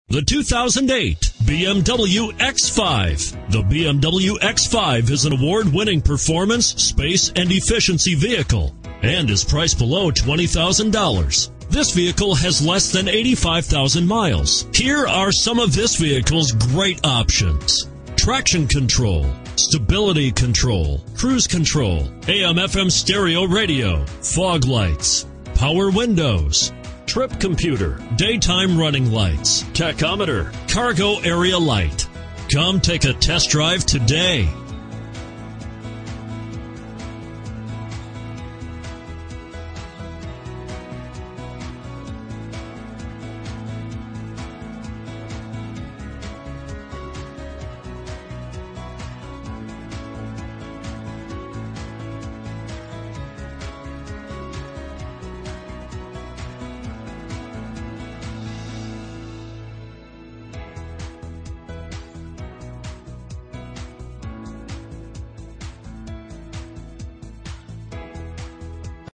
The 2008 BMW X5. The BMW X5 is an award-winning performance, space, and efficiency vehicle and is priced below $20,000. This vehicle has less than 85,000 miles. Here are some of this vehicle's great options: traction control, stability control, cruise control, AM/FM stereo radio, fog lights, power windows, trip computer, daytime running lights, tachometer, cargo area light. Come take a test drive today.